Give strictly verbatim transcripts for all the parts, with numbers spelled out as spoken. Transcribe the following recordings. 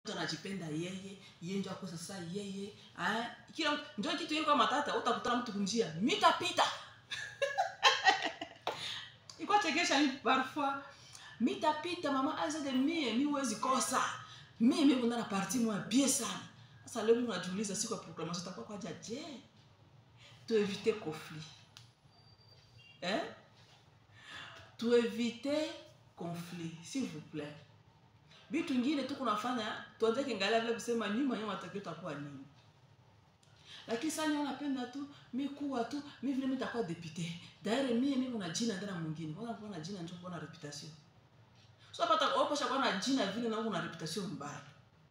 mtu anajipenda yeye, yeye ndio kwa sasa yeye. Ah, kila ndio kitu yeye kwa matata utakutana mtu kunjia, mitapita. Iko chekesha ni parfois. Mitapita mama aza de mie, mi wezi kosa. Mimi kuna na parti moi bien sana. Sasa leo unajiuliza siku ya programmation itakuwa kwa jaje. Tu éviter conflit. Hein? Tu éviter conflit, s'il vous plaît. Bitu ngine tu kunafanya tuanze kingalia vile kusema nyuma nyuma atakio takuwa nini. Lakini sasa nyona napenda tu mimi kuwa tu mimi vile nitakuwa député. D'ailleurs mimi mimi kuna jina ndana mwingine. Kwanza kuna jina ndio kuna reputation. So pata oposha kwa na jina vile na kuna reputation mbaya.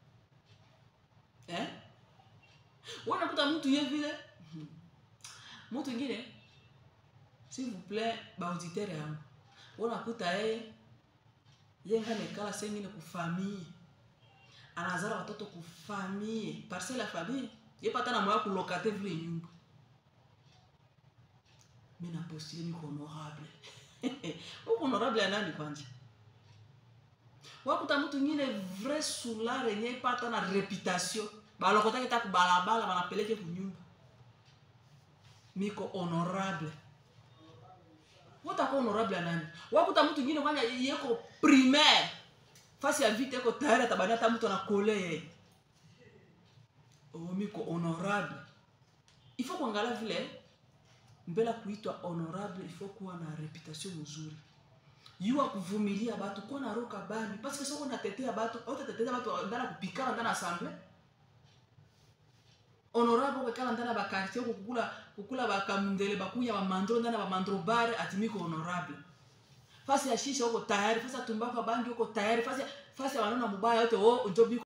Eh? Wana kuta mtu yeye vile mtu mwingine s'il vous plaît ba auditeur yangu. Wana kuta yeye yenga nekala sengine ku famille. Anazara watoto ku famille, parce la famille, ye pata na moya ku locate vile nyumba. Mimi na postile ni honorable. Uko honorable anani kwanza? Wakuta mtu ngine vrai soulare nye pata na reputation. Ba lokota kita ku balabala banapeleke ku nyumba. Miko honorable. Wota ko honorable anani? Wakuta mtu ngine kwanja yeko primaire. Fasi ya vite ko tayari tabania hata mtu anakole yeye. Oh miko honorable. Il faut kuangalia vile mbele kuitwa honorable, il faut kuwa na reputation nzuri. Yua kuvumilia batu kwa na roka bani parce que soko natetea batu au tatetea batu ndana kupikana ndana assemblée. Honorable kwa kala ndana ba quartier kukula kukula ba kamndele bakunya ba mandro ndana ba mandro bare atimiko honorable. Fasi ya shisha uko tayari, fasi ya tumbaku bangi uko tayari, fasi fasi ya wanona mubaya yote oh njobi